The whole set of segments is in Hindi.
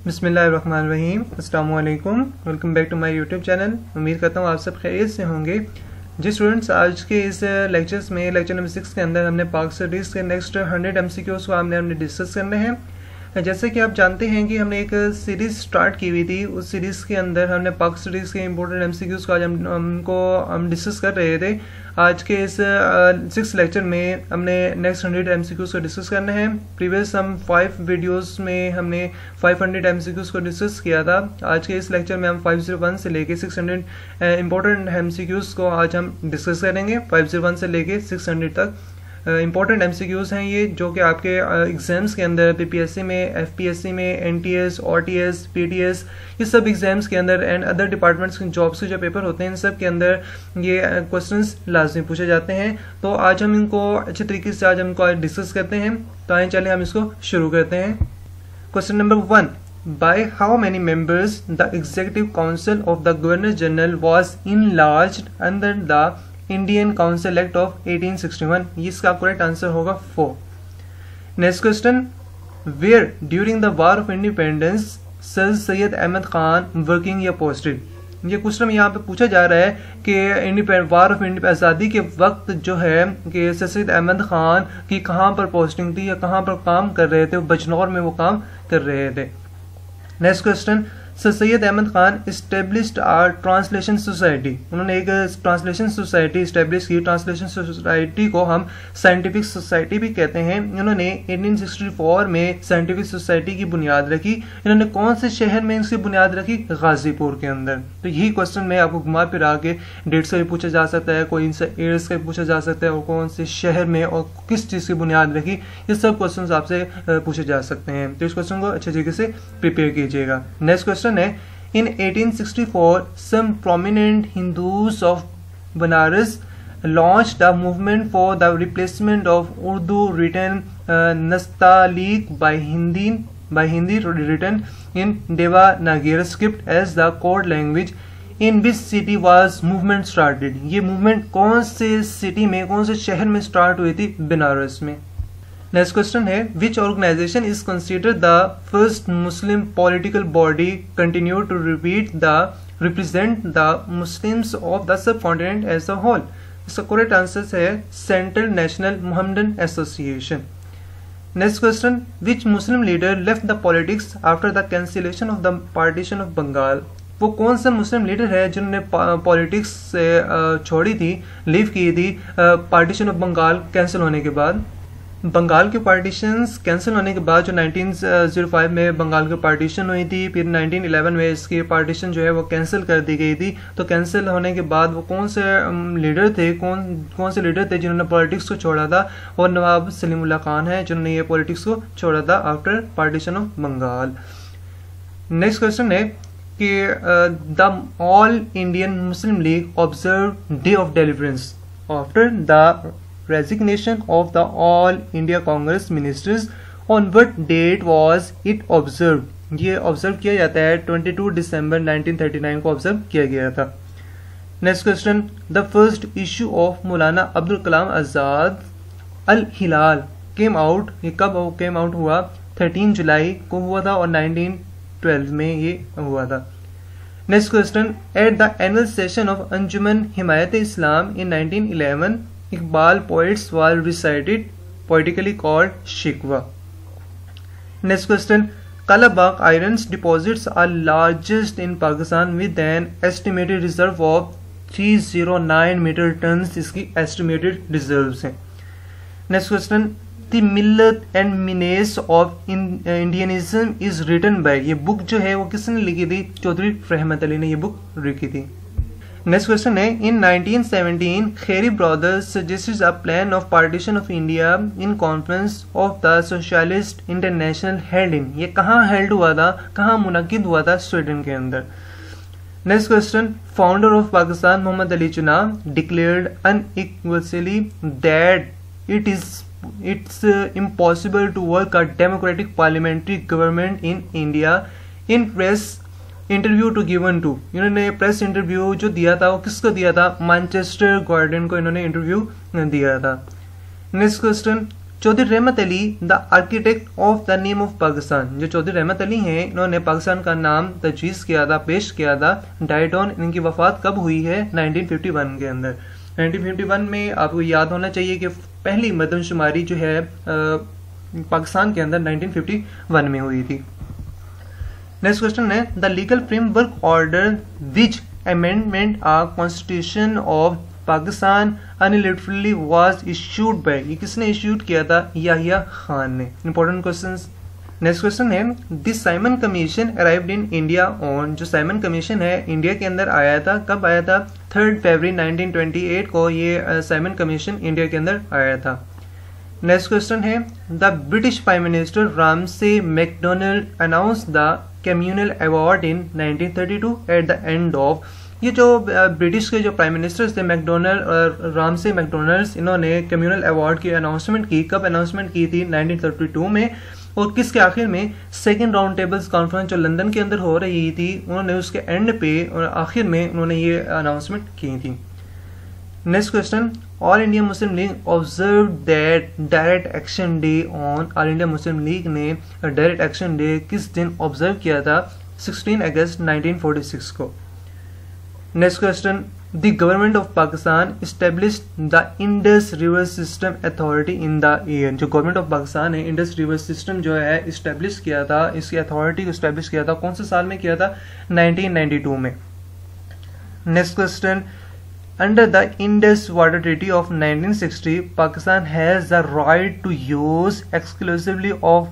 बिस्मिल्लाहिर्रहमानिर्रहीम। अस्सलाम वालेकुम। Welcome back to my YouTube channel. उम्मीद करता हूँ आप सब खैरियत से होंगे। जी स्टूडेंट्स, आज के इस लेक्चर्स में लेक्चर नंबर 6 के अंदर हमने पाक स्टडीज़ के नेक्स्ट 100 MCQs को हमने डिस्कस करने हैं। जैसे कि आप जानते हैं कि हमने एक सीरीज़ स्टार्ट की हुई थी, उस सीरीज़ के अंदर हमने पाक स्टडीज़ के इंपॉर्टेंट MCQs को आज हम डिस्कस कर रहे थे। आज के इस 6 लेक्चर में हमने नेक्स्ट 100 MCQs को डिस्कस करना है। प्रीवियस हम 5 वीडियोस में हमने 500 MCQs को डिस्कस किया था। आज के इस लेक्चर में हम 501 से लेके 600 इंपॉर्टेंट MCQs को आज हम डिस्कस करेंगे। 501 से लेके 600 तक इंपॉर्टेंट MCQs हैं ये, जो कि आपके एग्जाम्स के अंदर PPSC में, FPSC में, NTS, OTS, PTS, ये सब एग्जाम्स के अंदर एंड अदर डिपार्टमेंट्स के जॉब्स के जो पेपर होते हैं इन सब के अंदर ये क्वेश्चंस लाजमी पूछे जाते हैं। तो आज हम इनको अच्छे तरीके से आज हमको डिस्कस करते हैं। तो आइए चले हम इसको शुरू करते हैं। Question number 1, by how many members the executive council of the governor general was enlarged under the Indian council act of 1861? इसका करेक्ट आंसर होगा 4। Next question, where during the war of independence sir Syed Ahmad Khan working या पोस्टेड? ये क्वेश्चन यहाँ पे पूछा जा रहा है कि वार ऑफ आज़ादी के वक्त जो है कि सर सैयद अहमद खान की कहाँ पर पोस्टिंग थी या कहाँ पर काम कर रहे थे। बजनौर में वो काम कर रहे थे। Next question, sir Syed Ahmad Khan established are translation society. उन्होंने एक ट्रांसलेशन सोसाइटी इस्टेब्लिश की। ट्रांसलेशन सोसाइटी को हम साइंटिफिक सोसाइटी भी कहते हैं। इन्होंने 1864 में साइंटिफिक सोसाइटी की बुनियाद रखी। इन्होंने कौन से शहर में इसकी बुनियाद रखी? गाजीपुर के अंदर। तो यही क्वेश्चन में आपको घुमा फिरा के डेट से भी पूछा जा सकता है, कोई इनसे ईयर्स का भी पूछा जा सकता है, और कौन से शहर में और किस चीज़ की बुनियाद रखी, ये सब क्वेश्चन आपसे पूछे जा सकते हैं। तो इस क्वेश्चन को अच्छे तरीके से प्रिपेयर कीजिएगा। नेक्स्ट क्वेश्चन है, in 1864 some prominent Hindus of Banaras launched a movement for the replacement of Urdu written Nastaliq by Hindi written in Devanagari script as the code language. In which city was movement started? ये movement कौन से सिटी में, कौन से शहर में स्टार्ट हुई थी? बनारस में। नेक्स्ट क्वेश्चन है, which organization is considered the first Muslim political body continue to represent the Muslims of the subcontinent as a whole? इसका करेक्ट आंसर है central national Mohammedan association. Next question, which Muslim leader left the politics after the cancellation of the partition of Bengal? वो कौन सा मुस्लिम लीडर है जिन्होंने पॉलिटिक्स से छोड़ी थी, लीव की थी पार्टीशन ऑफ बंगाल कैंसिल होने के बाद? बंगाल के पार्टीशंस कैंसिल होने के बाद जो 1905 में बंगाल की पार्टीशन हुई थी, फिर 1911 में इसकी पार्टीशन जो है वो कैंसिल कर दी गई थी। तो कैंसिल होने के बाद वो कौन से लीडर थे, कौन से लीडर थे जिन्होंने पॉलिटिक्स को छोड़ा था? और नवाब सलीमुल्लाह खान है जिन्होंने ये पॉलिटिक्स को छोड़ा था after partition of Bengal. Next question है कि the All Indian Muslim League observe day of deliverance after the resignation of the All India Congress ministers. On what date was it observed? ये ऑब्जर्व किया जाता है 22 दिसंबर 1939 को ऑब्जर्व किया गया था। Next question, the first issue of Maulana Abdul Kalam Azad Al Hilal came out, ये कब केम आउट हुआ? 13 जुलाई को हुआ था और 1912 में ये हुआ था। Next question, at the annual session of Anjuman Himayat Islam in 1911 Iqbal poets were recited, poetically called Shikwa. Next question, Kalabagh iron deposits are largest in Pakistan with an estimated reserve of 309 meter tons. इसकी estimated reserves हैं। Next question, The Millet and Menace of Indianism is written by, ये बुक जो है वो किसने लिखी थी? चौधरी रहमत अली ने ये बुक लिखी थी। नेक्स्ट क्वेश्चन है, in 1917 Khairi brothers suggested a plan of partition of India in conference of the socialist international held in, ये कहाँ हेल्ड हुआ था, कहाँ मुनक्किद हुआ था? स्वीडन के अंदर। Next question, founder of Pakistan Mohammad Ali Jinnah declared unequivocally that it's impossible to work a democratic parliamentary government in India in press interview to given to. इन्होंने प्रेस इंटरव्यू जो दिया था वो किसको दिया था? मैनचेस्टर गार्डियन को इन्होंने इंटरव्यू दिया था। Next question, Chaudhry Rahmat Ali the architect of the name of Pakistan, जो चौधरी रहमत अली हैं इन्होंने पाकिस्तान का नाम तजवीज़ किया था, पेश किया था। डाइड ऑन, इनकी वफात कब हुई है? 1951 के अंदर। 1951 में आपको याद होना चाहिए कि पहली मरदमशुमारी जो है पाकिस्तान के अंदर 1951 में हुई थी। नेक्स्ट क्वेश्चन है the legal framework order which amendment a constitution of Pakistan unilaterally was issued by, ये किसने इशूड किया था? याहिया खान ने। Important questions. नेक्स्ट क्वेश्चन है this Simon commission arrived in India on, जो साइमन कमीशन है इंडिया के अंदर आया था, कब आया था? 3 फरवरी 1928 को ये साइमन कमीशन इंडिया के अंदर आया था। नेक्स्ट क्वेश्चन है the British prime minister Ramsay MacDonald announce the communal award in 1932 at the end of, ये जो ब्रिटिश के जो प्राइम मिनिस्टर्स थे मैकडोनल्ड और रामसे मैकडोनल्ड्स, इन्होंने कम्युनल अवार्ड की अनाउंसमेंट की, कब अनाउंसमेंट की थी? 1932 में। और किसके आखिर में? सेकेंड राउंड टेबल्स कॉन्फ्रेंस जो लंदन के अंदर हो रही थी, उन्होंने उसके एंड पे और आखिर में उन्होंने ये अनाउंसमेंट की थी। Next question all India Muslim League observe that direct action day on, all India Muslim League ने डायरेक्ट एक्शन डे किस दिन ऑब्जर्व किया था? 16 अगस्त 1946 को। Next question the government of Pakistan established the Indus river system authority in the year, जो गवर्नमेंट ऑफ पाकिस्तान है इंडस रिवर सिस्टम जो है इस्टेब्लिश किया था, इसकी अथॉरिटी को इस्टेब्लिश किया था, कौन से साल में किया था? 1992 में। Next question under the Indus water treaty of 1960 Pakistan has the right to use exclusive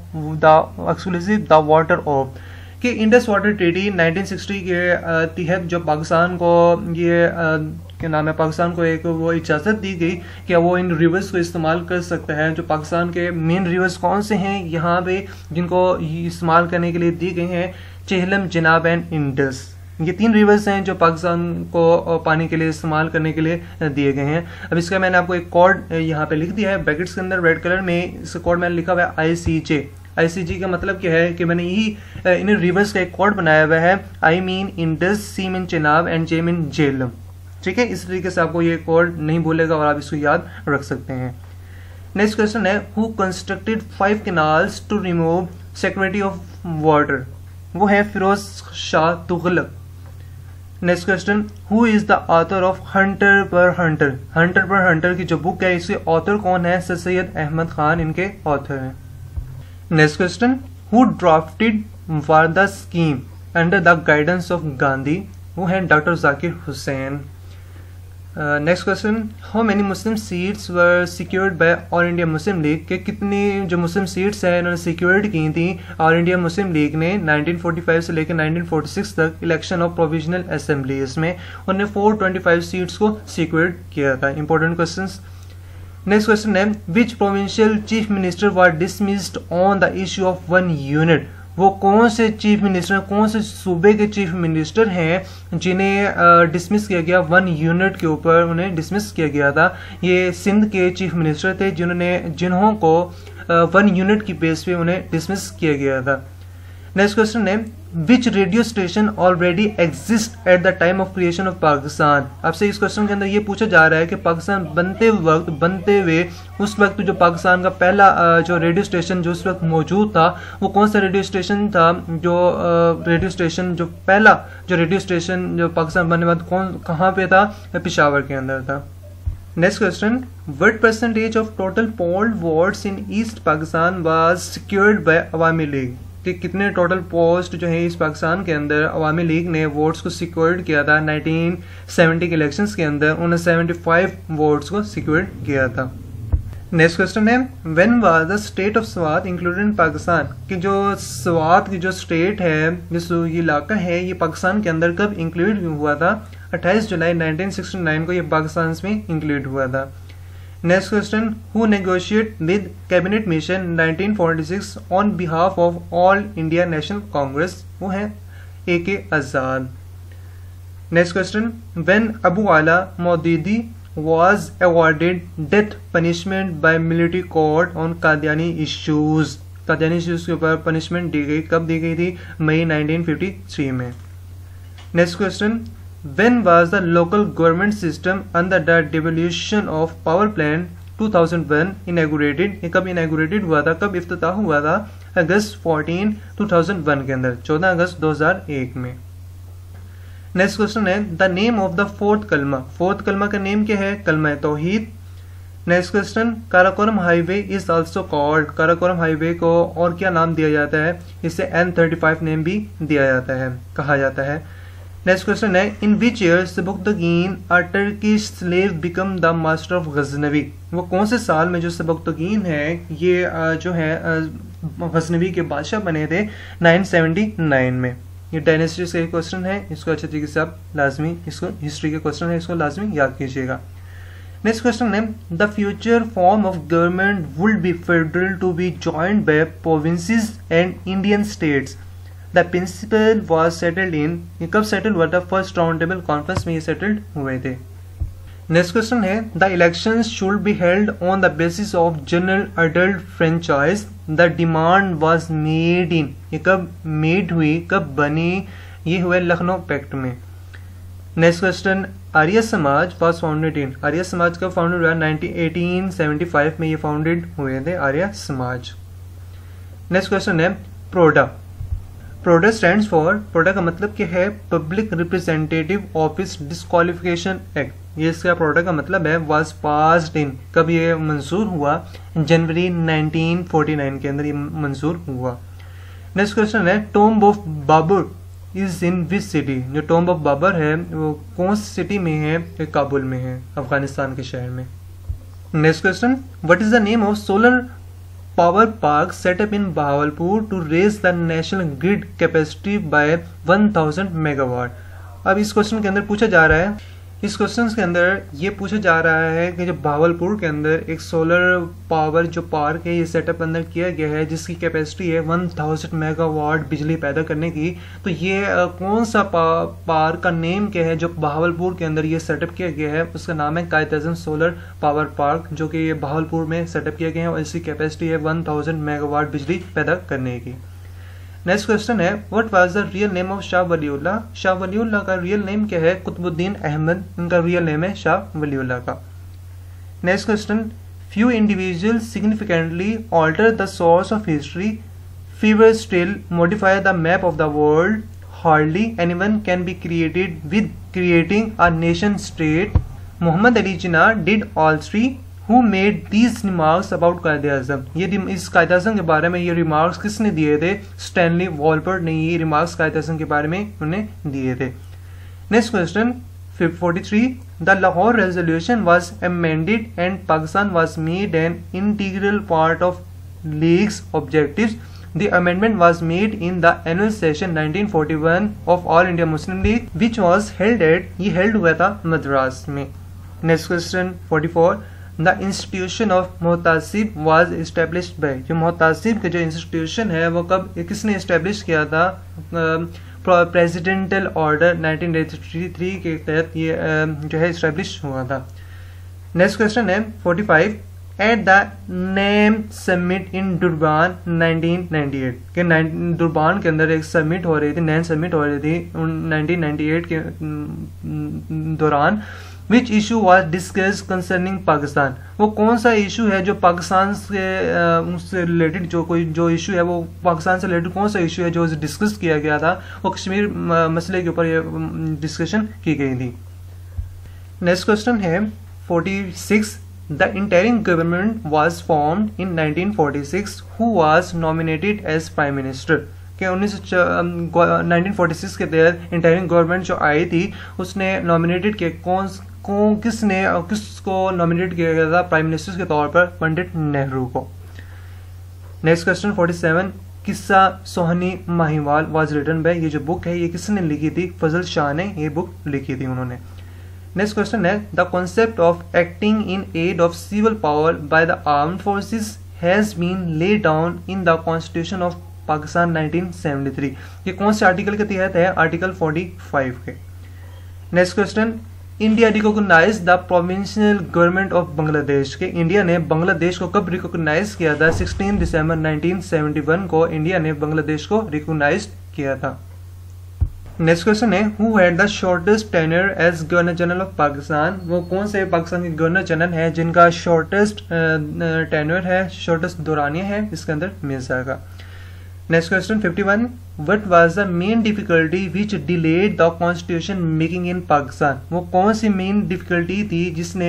the water of, कि इंडस वाटर ट्रीटी 1960 के तहत जो पाकिस्तान को ये क्या नाम है, पाकिस्तान को एक वो इजाज़त दी गई कि वो इन रिवर्स को इस्तेमाल कर सकता है। जो पाकिस्तान के मेन रिवर्स कौन से हैं यहाँ पे जिनको इस्तेमाल करने के लिए दिए गए हैं? चेहलम, जिनाब एंड इंडस, ये 3 रिवर्स हैं जो पाकिस्तान को पानी के लिए इस्तेमाल करने के लिए दिए गए हैं। अब इसका मैंने आपको एक कोड यहाँ पे लिख दिया है ब्रैकेट्स के अंदर रेड कलर में, इस कोड मैंने लिखा हुआ है ICJ। ICJ का मतलब क्या है कि मैंने यही इन रिवर्स का एक कोड बनाया हुआ है, I mean Indus, C mean Chenab and J mean Jhelum. ठीक है, इस तरीके से आपको ये कोड नहीं भूलेगा और आप इसको याद रख सकते हैं। नेक्स्ट क्वेश्चन है हु कंस्ट्रक्टेड 5 canals to remove security of water, वो है Firoz Shah Tughlaq. Next question who is the author of Hunter पर हंटर, हंटर पर हंटर की जो बुक है इसके ऑथर कौन है? सर सैयद अहमद खान इनके ऑथर हैं। Next question who drafted Wardha scheme under the guidance of Gandhi, वो है doctor Zakir Hussain. Next question how many Muslim seats were secured by all India Muslim League, के कितनी जो मुस्लिम सीट्स हैं इन्होंने सिक्योर्ड की थी ऑल इंडिया मुस्लिम लीग ने 1945 से लेकर 1946 तक इलेक्शन ऑफ प्रोविजनल असेंबलीज में उन्होंने 425 सीट्स को सिक्योर्ड किया था। Important questions. नेक्स्ट क्वेश्चन है which provincial chief minister were dismissed on the issue of 1 unit, वो कौन से चीफ मिनिस्टर, कौन से सूबे के चीफ मिनिस्टर हैं जिन्हें डिसमिस किया गया 1 यूनिट के ऊपर, उन्हें डिसमिस किया गया था? ये सिंध के चीफ मिनिस्टर थे जिन्हों को 1 यूनिट की बेस पे उन्हें डिसमिस किया गया था। नेक्स्ट क्वेश्चन है which radio station already exist at the time of creation of Pakistan, आपसे इस क्वेश्चन के अंदर ये पूछा जा रहा है कि पाकिस्तान बनते हुए उस वक्त जो पाकिस्तान का पहला जो रेडियो स्टेशन जो उस वक्त मौजूद था वो कौन सा रेडियो स्टेशन था? जो रेडियो स्टेशन जो पहला जो रेडियो स्टेशन जो पाकिस्तान बनने के बाद कहाँ पे था? पेशावर के अंदर था। Next question what percentage of total polled votes in east Pakistan was secured by Awami League, कि कितने टोटल पोस्ट जो है इस पाकिस्तान के अंदर अवामी लीग ने वोट्स को सिक्योर्ड किया था 1970 के इलेक्शंस के अंदर? उन्होंने 75 वोट्स को सिक्योर्ड किया था। नेक्स्ट क्वेश्चन है when was the state of Swat included in Pakistan, कि जो स्वात की जो स्टेट है जो ये इलाका है ये पाकिस्तान के अंदर कब इंक्लूड हुआ था? 28 जुलाई 1969 को ये पाकिस्तान में इंक्लूड हुआ था। Next question who negotiate with cabinet mission 1946 on behalf of all India national Congress, वो है AK Azad. Next question when Abu Ala Maududi was awarded death punishment by military court on Qadiani issues, Qadiani issues के ऊपर पनिशमेंट दी गई, कब दी गई थी? मई 1953 में। Next question when was the local government system under the devolution of power plan 2001 inaugurated. ये कब इनैगुरेटेड हुआ था, कब इफ्तिताह हुआ था, अगस्त 14 2001 के अंदर, 14 अगस्त 2001 में। नेक्स्ट क्वेश्चन है the name of the fourth कलमा। फोर्थ कलमा का नेम क्या है, कलमा तौहीद। Next question Karakoram highway is also called. Karakoram highway को और क्या नाम दिया जाता है, इसे N35 नेम भी दिया जाता है, कहा जाता है। नेक्स्ट क्वेश्चन है in which year Sabuktigin a Turkish slave become the master of Ghaznavi. वो कौन से साल में जो सबुक्तगीन है ये जो है गजनवी के बादशाह बने थे, 979 में। ये डायनेस्टी के क्वेश्चन है, इसको अच्छे तरीके से आप लाजमी, इसको हिस्ट्री के क्वेश्चन है, इसको लाजमी याद कीजिएगा। नेक्स्ट क्वेश्चन है the future form of government would be federal to be joined by provinces and Indian states. The principle was settled in. ये कब सेटल हुआ था, फर्स्ट राउंड टेबल कॉन्फ्रेंस में ये सेटल्ड हुए थे। नेक्स्ट क्वेश्चन है the elections should be held on the basis of general adult franchise. The demand was made in. ये कब मेड हुई, कब बनी, ये हुए लखनऊ पैक्ट में। Next question Arya Samaj was founded in. Arya Samaj कब फाउंडेड हुआ, 1875 में ये फाउंडेड हुए थे आर्य समाज। नेक्स्ट क्वेश्चन है प्रोडा। प्रोडा स्टैंड्स फॉर, प्रोडा का मतलब क्या है, public representative office disqualification act. ये इसका प्रोडा का मतलब है वाज पास्ड इन। कब ये मंजूर हुआ, जनवरी 1949 के अंदर ये मंजूर हुआ। नेक्स्ट क्वेश्चन है tomb of Babur is in which city. जो टॉम्ब ऑफ बाबर है वो कौन सी सिटी में है, काबुल में है, अफगानिस्तान के शहर में। Next question what is the name of solar power park set up in Bahawalpur to raise the national grid capacity by 1000 megawatt. अब इस क्वेश्चन के अंदर पूछा जा रहा है, इस क्वेश्चन के अंदर ये पूछा जा रहा है कि जो भावलपुर के अंदर एक सोलर पावर जो पार्क है ये सेटअप अंदर किया गया है जिसकी कैपेसिटी है 1000 मेगावाट बिजली पैदा करने की। तो ये कौन सा पार्क का नेम क्या है जो भावलपुर के अंदर ये सेटअप किया गया है, उसका नाम है कायद-ए-आज़म सोलर पावर पार्क, जो कि ये भावलपुर में सेटअप किया गया है और इसकी कैपेसिटी है 1000 मेगावाट बिजली पैदा करने की। नेक्स्ट क्वेश्चन है what was the real name of Shah Waliullah. Shah Waliullah का रियल नेम क्या है, कुतुबुद्दीन अहमद, इनका रियल नेम है शाह वलीउल्लाह का। Next question few individual significantly alter the source of history, fewer still modify the map of the world, hardly anyone can be created with creating a nation state, Mohammad Ali Jinnah did all three, Who made these remarks about Quaid-e-Azam. ये इस कायद-ए-आज़म के बारे में ये रिमार्क्स किसने दिए थे, स्टैनली वॉलपर्ट ने ये रिमार्क्स कायद-ए-आज़म के बारे में उन्हें दिए थे। Next question 43 the Lahore resolution was amended and Pakistan was made an integral part of League's objectives. The amendment was made in the annual session 1941 of All India Muslim League, which was ये held हुआ था मद्रास में। Next question 44 the institution of Mohtasib was established by. जो मोहतासिब का जो इंस्टीट्यूशन है वो कब किसने एस्टेब्लिश किया था, प्रेसिडेंटल ऑर्डर 1983 के तहत ये जो है एस्टेब्लिश हुआ था। नेक्स्ट क्वेश्चन है 45 at the NAM summit in Durban 1998 के दुरबान के अंदर एक समिट हो रही थी, नैन समिट हो रही थी 1998 के दौरान। Which issue was discuss concerning Pakistan. वो कौन सा इशू है जो पाकिस्तान से रिलेटेड जो इशू है वो पाकिस्तान से रिलेटेड कौन सा इशू है जो डिस्कस किया गया था, वो कश्मीर मसले के ऊपर ये डिस्कशन की गई थी। नेक्स्ट क्वेश्चन है 46 the interim government was formed in 1946 who was nominated as prime minister. के 1946 के तहत इंटरिम गवर्नमेंट जो आई थी उसने नॉमिनेटेड किया किसको नॉमिनेट किया गया था प्राइम मिनिस्टर के तौर पर, पंडित नेहरू को। Next question 47 Qissa Sohni Mahiwal was written by. ये जो बुक है ये किसने लिखी थी, फजल शाह ने ये बुक लिखी थी उन्होंने। नेक्स्ट क्वेश्चन है the concept of acting in aid of civil power by the armed forces has been laid down in the constitution of Pakistan 1973। ये कौन से आर्टिकल के तहत है, आर्टिकल 45 के। Next question India recognize the provincial government of Bangladesh. के इंडिया ने बांग्लादेश को कब रिकॉग्नाइज किया था, 16 दिसंबर 1971 को इंडिया ने बांग्लादेश को रिकॉग्नाइज किया था। नेक्स्ट क्वेश्चन है who had the shortest tenure as governor general of Pakistan, वो कौन से पाकिस्तान के गवर्नर जनरल है जिनका शॉर्टेस्ट टेन्योर है, शॉर्टेस्ट दौरानिया है इसके अंदर मिर्जा का। Next question 51 what was the main difficulty which delayed the constitution making in Pakistan, वो कौन सी मेन डिफिकल्टी थी जिसने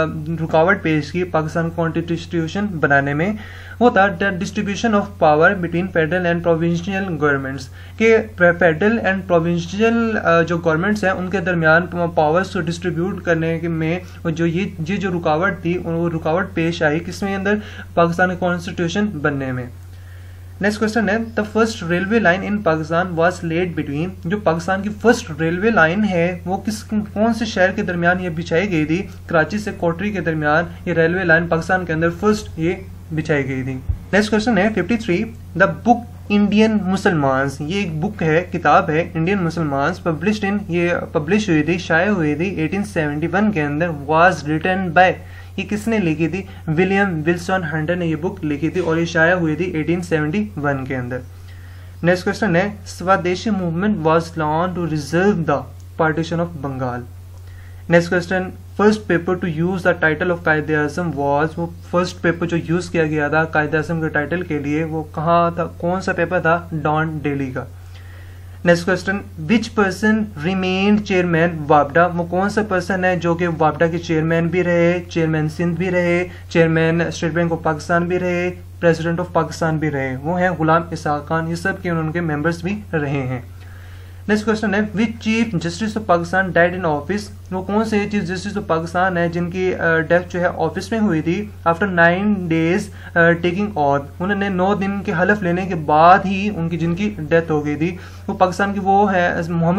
रुकावट पेश की पाकिस्तान कॉन्स्टिट्यूशन बनाने में, वो था the distribution of power between federal and provincial governments, के फेडरल एंड प्रोविंशियल जो गवर्नमेंट्स हैं उनके दरमियान पावर्स को डिस्ट्रीब्यूट करने में जो ये जो रुकावट थी वो रुकावट पेश आई किसमें अंदर, पाकिस्तान कॉन्स्टिट्यूशन बनने में। नेक्स्ट क्वेश्चन है the first railway line in Pakistan was laid between, जो पाकिस्तान की फर्स्ट रेलवे लाइन है वो कौन से शहर के दरमियान ये बिछाई गई थी, कराची से कोटरी के दरमियान ये रेलवे लाइन पाकिस्तान के अंदर फर्स्ट ये बिछाई गई थी। नेक्स्ट क्वेश्चन है 53 द बुक इंडियन मुसलमान्स, ये एक बुक है, किताब है इंडियन मुसलमान्स, पब्लिश्ड इन, ये पब्लिश हुई थी, शाये हुई थी 1871 के अंदर, वाज रिटन बाय, ये किसने लिखी थी, विलियम विल्सन हंटर ने ये बुक लिखी थी और ये शाया हुई थी 1871 के अंदर। नेक्स्ट क्वेश्चन है Swadeshi movement was launch to reserve the partition of Bengal. Next question first paper to use the title of Quaid-e Azam was, वो फर्स्ट पेपर जो यूज किया गया था कायदे आजम के टाइटल के लिए वो कहाँ था, कौन सा पेपर था, डॉन डेली का। Next question which person remained chairman वापडा, वो कौन सा पर्सन है जो कि वापडा के चेयरमैन भी रहे, चेयरमैन सिंध भी रहे, chairman State Bank of Pakistan भी रहे, प्रेसिडेंट ऑफ पाकिस्तान भी रहे, वो है गुलाम इसाक खान, ये सब के उनके मेंबर्स भी रहे हैं। नेक्स्ट क्वेश्चन है which chief justice of Pakistan died in office, वो कौन से चीफ जस्टिस ऑफ पाकिस्तान है जिनकी डेथ जो है ऑफिस में हुई थी आफ्टर 9 days टेकिंग ऑथ, उन्होंने 9 दिन के हलफ लेने के बाद ही उनकी जिनकी डेथ हो गई थी, वो पाकिस्तान की वो है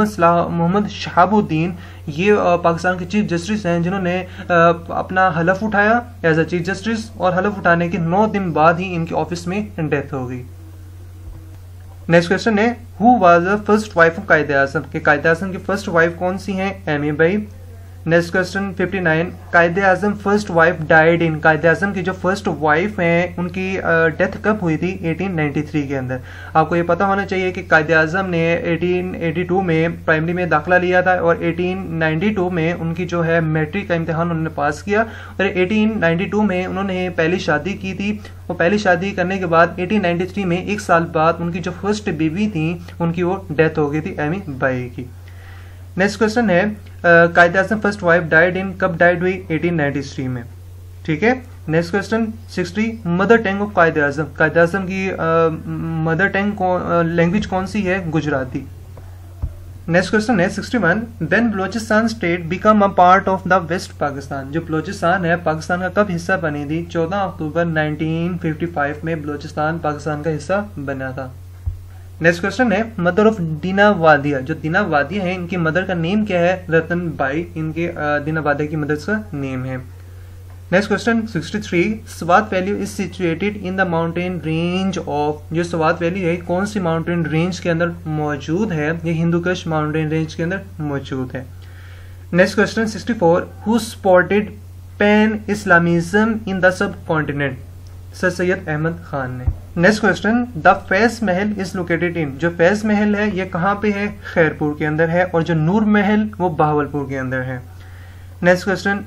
मोहम्मद शहाबुद्दीन, ये पाकिस्तान के चीफ जस्टिस हैं जिन्होंने अपना हलफ उठाया एज अ चीफ जस्टिस और हलफ उठाने के 9 दिन बाद ही इनकी ऑफिस में डेथ हो गई। नेक्स्ट क्वेश्चन है who was the first wife of Quaid-e Azam, के कायदे आजम की फर्स्ट वाइफ कौन सी है, एमी भाई। Next question 59 Quaid-e Azam first wife died in, Quaid-e Azam की जो फर्स्ट वाइफ हैं उनकी डेथ कब हुई थी, 1893 के अंदर। आपको ये पता होना चाहिए कि कायदे आजम ने 1882 में प्राइमरी में दाखिला लिया था और 1892 में उनकी जो है मैट्रिक का इम्तिहान उन्होंने पास किया और 1892 में उन्होंने पहली शादी की थी, वो पहली शादी करने के बाद 1893 में 1 साल बाद उनकी जो फर्स्ट बेबी थी उनकी वो डेथ हो गई थी एमी बाई की। नेक्स्ट क्वेश्चन है Quaid-e Azam first wife died in, कब डाइड हुई, 1893 में, ठीक है। Next question 60 mother tongue of Quaid-e Azam, कायदे आजम की मदर टंग लैंग्वेज कौन सी है, गुजराती। नेक्स्ट क्वेश्चन है 61 when Balochistan state become a part of the west Pakistan, जो बलोचिस्तान है पाकिस्तान का कब हिस्सा बनी थी, 14 अक्टूबर 1955 में बलोचिस्तान पाकिस्तान का हिस्सा बना था। नेक्स्ट क्वेश्चन है मदर ऑफ दीना वादिया, जो दीना वादिया है इनकी मदर का नेम क्या है, रतन बाई, इनके दीना वादिया की मदर का नेम है। Next question 63 Swat valley is situated in the mountain range of, जो स्वात वैली है कौन सी माउंटेन रेंज के अंदर मौजूद है, ये हिंदुकुश माउंटेन रेंज के अंदर मौजूद है। Next question 64 who spotted pan Islamism in the subcontinent, sir Syed Ahmad Khan ने। Next question the Faiz Mahal is located in, जो फैज महल है ये कहाँ पे है, खैरपुर के अंदर है और जो नूर महल वो बहावलपुर के अंदर है। Next question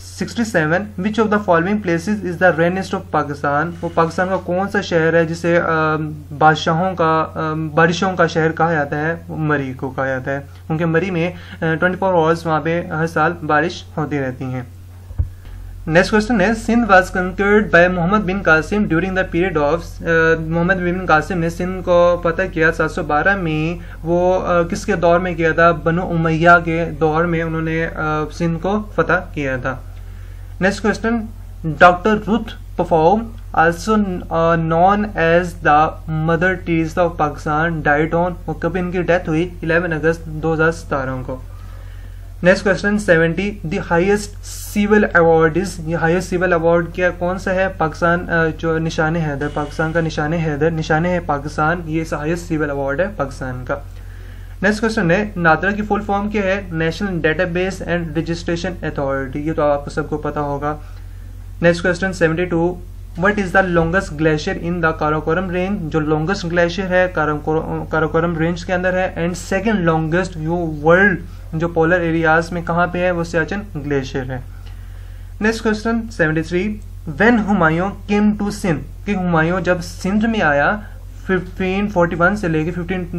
67 which of the following places is the rainiest of Pakistan, वो पाकिस्तान का कौन सा शहर है जिसे बादशाहों का बारिशों का शहर कहा जाता है, मरी को कहा जाता है, उनके मरी में 24 आवर्स वहाँ पे हर साल बारिश होती रहती हैं। नेक्स्ट क्वेश्चन है Sindh was conquered by Mohammad bin Qasim during the period of, Mohammad bin Qasim ने सिंध को फतह किया 712 में, वो किसके दौर में किया था, बनु उमैया के दौर में उन्होंने सिंध को फतह किया था। नेक्स्ट क्वेश्चन डॉक्टर रुथ परफॉर्म also known as the Mother Teresa of Pakistan died on, और कब इनकी डेथ हुई, 11 अगस्त 2017 को। Next question 70 the highest civil award is, ये हाईएस्ट सिविल अवार्ड क्या कौन सा है, पाकिस्तान जो निशाने हैदर, पाकिस्तान का निशाने हैदर, निशाने है पाकिस्तान, ये हाईएस्ट सिविल अवार्ड है पाकिस्तान का। नेक्स्ट क्वेश्चन है नादरा की फुल फॉर्म क्या है, national database and registration authority, ये तो आपको सबको पता होगा। Next question 72 what is the longest glacier in the Karakoram range, जो लॉन्गेस्ट ग्लेशियर है काराकोरम रेंज के अंदर है। एंड सेकंड लॉन्गेस्ट जो वर्ल्ड जो पोलर एरियाज में कहाँ पे है, वो सियाचिन ग्लेशियर है। Next question 73, when Humayun came to Sindh, कि हुमायूं जब सिंध में आया 1541 से लेके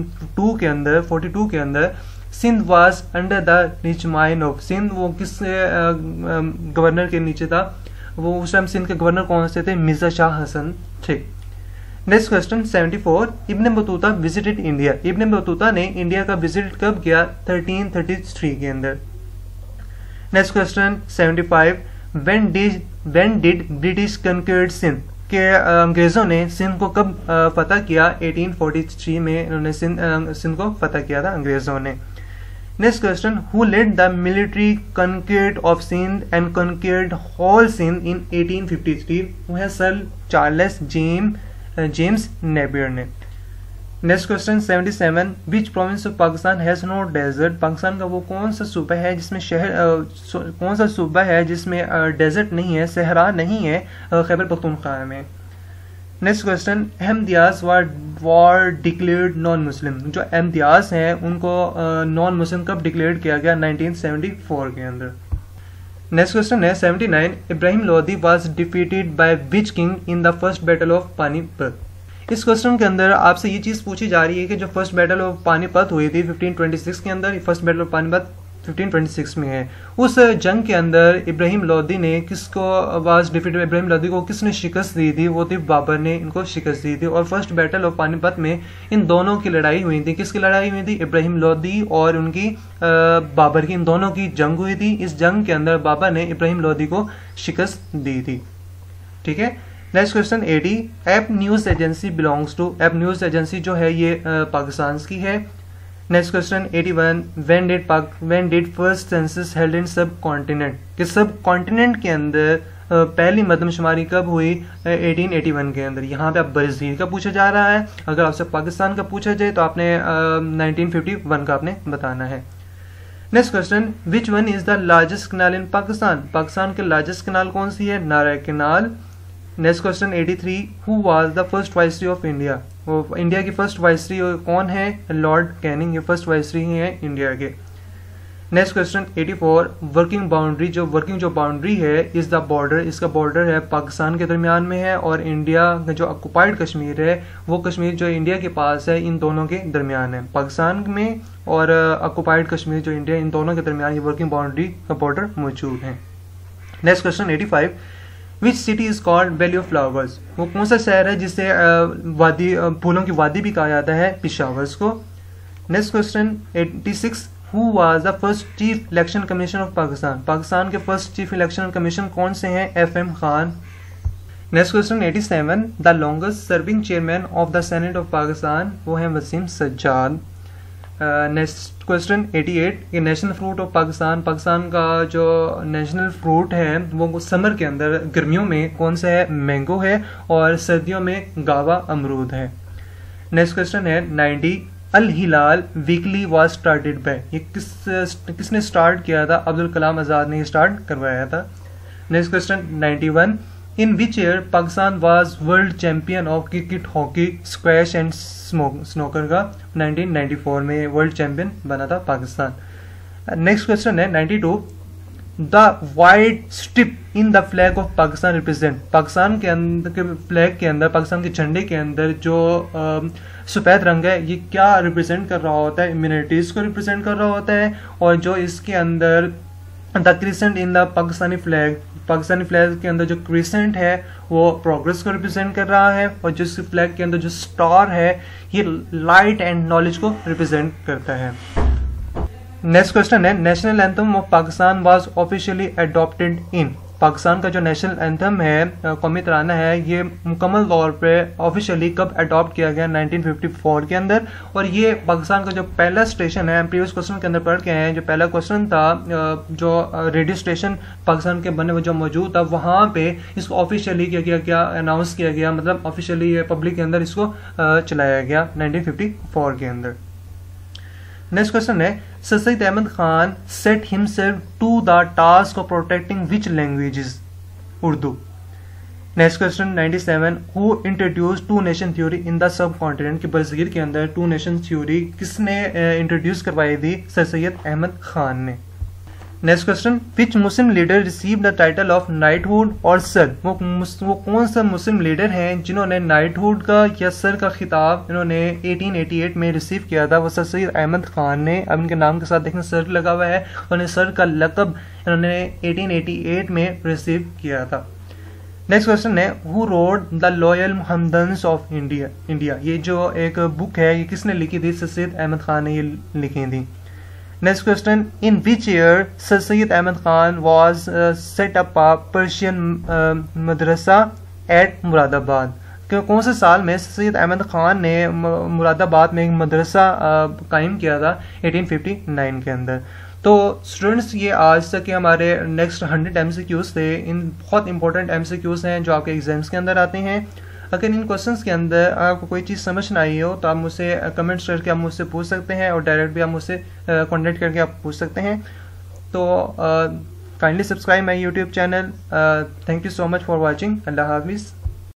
42 के अंदर Sindh was under the regime of, Sindh वो किस गवर्नर के नीचे था, वो उस टाइम सिंध के गवर्नर कौन से थे, मिर्जा शाह हसन थे। Next question 74, Ibn Battuta visited India, Ibn Battuta ने इंडिया का विजिट कब किया, 1333 के अंदर। Next question 75, when did British conquered Sindh, के अंग्रेजों ने सिंध को कब फतह किया, 1843 में इन्होंने सिंध को फतह किया था अंग्रेजों ने। Next question, who led the military conquest of Sindh and conquest whole Sindh in 1853, वो है सर चार्ल्स जेम्स नेपियर ने। Next question 77, which province of Pakistan has no desert, पाकिस्तान का वो कौन सा सूबा है जिसमें कौन सा सूबा है जिसमें डेजर्ट नहीं है, सहरा नहीं है, खैबर पख्तूनख्वा में। Next question, Ahmadiyas were declared non Muslim, जो अहमदियाज हैं उनको नॉन मुस्लिम कब डिक्लेयर किया गया, 1974 के अंदर। नेक्स्ट क्वेश्चन है 79, Ibrahim Lodi was defeated by which king in the first battle of Panipat. इस क्वेश्चन के अंदर आपसे ये चीज पूछी जा रही है कि जो फर्स्ट बैटल ऑफ पानीपत हुई थी 1526 के अंदर, फर्स्ट बैटल ऑफ पानीपत 1526 में है, उस जंग के अंदर इब्राहिम लोदी ने किसको वाज डिफीटेड, इब्राहिम लोदी को किसने शिकस्त दी थी, वो थी बाबर ने इनको शिकस्त दी थी। और फर्स्ट बैटल ऑफ पानीपत में इन दोनों की लड़ाई हुई थी, किसकी लड़ाई हुई थी, इब्राहिम लोदी और उनकी बाबर की, इन दोनों की जंग हुई थी। इस जंग के अंदर बाबर ने इब्राहिम लोदी को शिकस्त दी थी। ठीक है। Next question 80, APP news agency belongs to, APP news agency जो है ये पाकिस्तान की है। Next question 81, when did first census held in subcontinent, कि सब कॉन्टिनेंट के अंदर पहली मरदमशुमारी कब हुई, 1881 के अंदर। यहाँ पे अब ब्राजील का पूछा जा रहा है, अगर आपसे पाकिस्तान का पूछा जाए तो आपने 1951 का आपने बताना है। Next question, which one is the largest canal in Pakistan, Pakistan के लार्जेस्ट कैनाल कौन सी है, Nara canal. Next question 83, who was the first viceroy of India, वो इंडिया की फर्स्ट वाइसरॉय कौन है, लॉर्ड कैनिंग, ये फर्स्ट वाइसरॉय ही है इंडिया के। नेक्स्ट क्वेश्चन 84, वर्किंग बाउंड्री, जो बाउंड्री है इज द बॉर्डर, इसका बॉर्डर है पाकिस्तान के दरमियान में है, और इंडिया का जो ऑक्युपाइड कश्मीर है वो कश्मीर जो इंडिया के पास है, इन दोनों के दरमियान है, पाकिस्तान में और ऑक्युपाइड कश्मीर जो इंडिया, इन दोनों के दरमियान ये वर्किंग बाउंड्री का बॉर्डर मौजूद है। Next question 85, which city is called valley of flowers, वो कौन सा शहर है जिसे वादी फूलों की वादी भी कहा जाता है, पिशावर को। Next question 86, who was the first chief election commission of Pakistan, Pakistan के फर्स्ट चीफ इलेक्शन कमीशन कौन से हैं, FM Khan. Next question 87, the longest serving chairman of the senate of Pakistan, वो है वसीम सज्जाद। नेक्स्ट क्वेश्चन 88, ये national fruit of Pakistan, Pakistan का जो नेशनल फ्रूट है वो समर के अंदर, गर्मियों में कौन सा है, मैंगो है, और सर्दियों में गावा अमरूद है। नेक्स्ट क्वेश्चन है 90, Al Hilal weekly was started by, ये किसने स्टार्ट किया था, अब्दुल कलाम आजाद ने स्टार्ट करवाया था। Next question 91, in which year Pakistan was world champion of cricket, hockey, squash and snooker का, 1994 में वर्ल्ड चैंपियन बना था पाकिस्तान। नेक्स्ट क्वेश्चन है 92, the white strip in the flag of Pakistan represent, Pakistan के अंदर के फ्लैग के अंदर, पाकिस्तान के झंडे के अंदर जो सफेद रंग है ये क्या रिप्रेजेंट कर रहा होता है, इम्यूनिटीज को रिप्रेजेंट कर रहा होता है, और जो इसके अंदर the crescent in the Pakistani flag के अंदर जो क्रिसेंट है वो प्रोग्रेस को रिप्रेजेंट कर रहा है, और जिस फ्लैग के अंदर जो स्टार है ये लाइट एंड नॉलेज को रिप्रेजेंट करता है। नेक्स्ट क्वेश्चन है, national anthem of Pakistan was officially adopted in, Pakistan का जो नेशनल एंथम है, कौमी तराना है, ये मुकम्मल तौर पे ऑफिशियली कब अडॉप्ट किया गया, 1954 के अंदर। और ये पाकिस्तान का जो पहला स्टेशन है, प्रीवियस क्वेश्चन के अंदर पढ़ के आए हैं, जो पहला क्वेश्चन था जो रेडियो स्टेशन पाकिस्तान के बने हुए जो मौजूद था, वहां पे इसको ऑफिशियली क्या अनाउंस किया गया, मतलब ऑफिशियली पब्लिक के अंदर इसको चलाया गया 1954 के अंदर। नेक्स्ट क्वेश्चन है, sir Saeed Ahmad Khan set himself to the task of protecting which languages, Urdu, next question 97, who introduce two nation theory in the subcontinent, कि बरसगीर के अंदर टू नेशन थ्योरी किसने इंट्रोड्यूस करवाई थी? सर सैयद अहमद खान ने। Next question, which Muslim leader receive the title of knighthood और सर, वो कौन सा मुस्लिम लीडर हैं जिन्होंने नाइटहुड का या सर का खिताब इन्होंने 1888 में रिसीव किया था? वो सर सैयद अहमद खान ने। अब इनके नाम के साथ देखना सर लगा हुआ है, उन्हें सर का लकब इन्होंने 1888 में रिसीव किया था। नेक्स्ट क्वेश्चन है, who wrote the loyal Mohammedans of India, ये जो एक बुक है ये किसने लिखी थी? सर सैयद अहमद खान ने ये लिखी थी। Next question, in which year sir Syed Ahmad Khan was set up a Persian madrasa at Moradabad, कौन से साल में सर सैयद अहमद खान ने मुरादाबाद में एक मदरसा कायम किया था? 1859 के अंदर। तो स्टूडेंट्स, ये आज तक के हमारे नेक्स्ट 100 MCQs थे। इन बहुत इंपॉर्टेंट MCQs हैं जो आपके एग्जाम्स के अंदर आते हैं। अगर इन क्वेश्चंस के अंदर आपको कोई चीज़ समझ ना आई हो तो आप मुझसे कमेंट्स करके आप मुझसे पूछ सकते हैं, और डायरेक्ट भी आप मुझसे कॉन्टेक्ट करके आप पूछ सकते हैं। तो kindly subscribe my YouTube channel. Thank you so much for watching. अल्लाह हाफिज़।